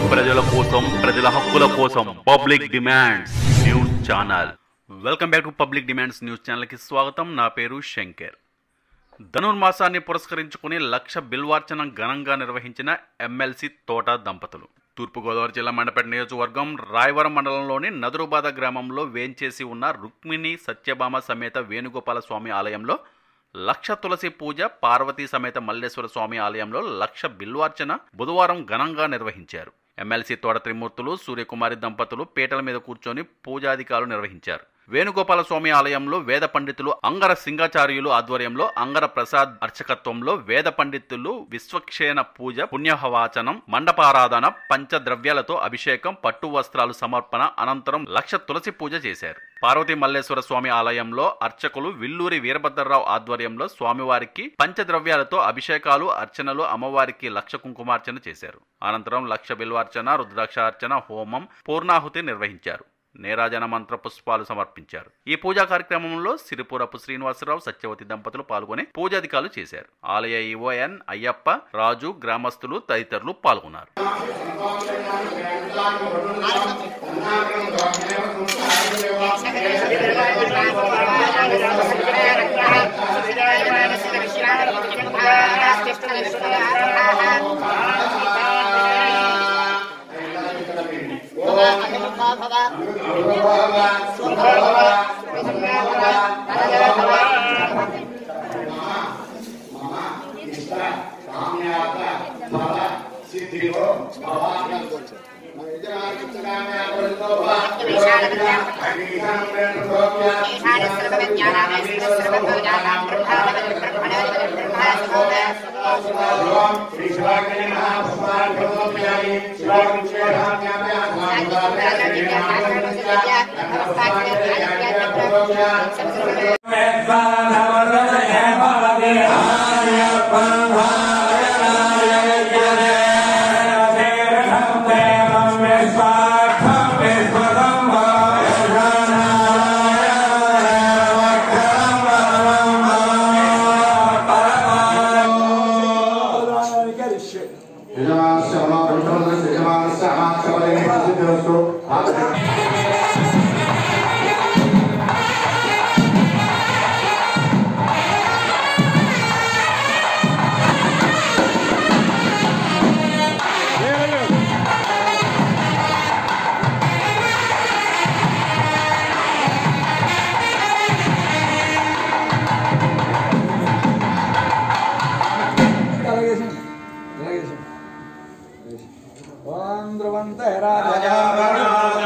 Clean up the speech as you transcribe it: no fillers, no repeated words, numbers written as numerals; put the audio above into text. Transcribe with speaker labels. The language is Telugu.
Speaker 1: ప్రజల కోసం, ప్రజల హక్కుల కోసం public demands news channel. Welcome back to public demands news channel కి స్వాగతం. నా పేరు శంకర్. ధనుర్మాసాన్ని పురస్కరించుకుని 1,00,000 బిల్వార్చన ఘనంగా నిర్వహించిన ఎమ్మెల్సీ తోట దంపతులు. తూర్పుగోదావరి జిల్లా మండపేట నియోజకవర్గం రాయవరం మండలంలోని నదురుబాద గ్రామంలో వేంచేసి ఉన్న రుక్మిణి సత్యభామ సమేత వేణుగోపాల స్వామి ఆలయంలో 1,00,000 తులసి పూజ, పార్వతీ సమేత మల్లేశ్వర స్వామి ఆలయంలో 1,00,000 బిల్వార్చన బుధవారం ఘనంగా నిర్వహించారు. ఎమ్మెల్సీ తోట త్రిమూర్తులు, సూర్యకుమారి దంపతులు పీటల మీద కూర్చొని పూజాధికారులు నిర్వహించారు. వేణుగోపాల స్వామి ఆలయంలో వేద పండితులు అంగర సింగాచార్యులు ఆధ్వర్యంలో అంగర ప్రసాద్ అర్చకత్వంలో వేద పండితులు విశ్వక్షేణ పూజ, పుణ్యహవాచనం, మండపారాధన, పంచద్రవ్యాలతో అభిషేకం, పట్టు వస్త్రాలు సమర్పణ అనంతరం 1,00,000 తులసి పూజ చేశారు. పార్వతీ మల్లేశ్వర స్వామి ఆలయంలో అర్చకులు విల్లూరి వీరభద్రరావు ఆధ్వర్యంలో స్వామివారికి పంచద్రవ్యాలతో అభిషేకాలు, అర్చనలు, అమ్మవారికి 1,00,000 కుంకుమార్చన చేశారు. అనంతరం 1,00,000 బిల్వార్చన, రుద్రాక్ష అర్చన, హోమం, పూర్ణాహుతి నిర్వహించారు. నేరాజన మంత్ర పుష్పాలు సమర్పించారు. ఈ పూజా కార్యక్రమంలో సిరిపురపు శ్రీనివాసరావు, సత్యవతి దంపతులు పాల్గొని పూజాధికారులు చేశారు. ఆలయ ఈవోఎన్ అయ్యప్ప, రాజు, గ్రామస్తులు తదితరులు పాల్గొన్నారు.
Speaker 2: ఓం ధ్రువంతే రాజా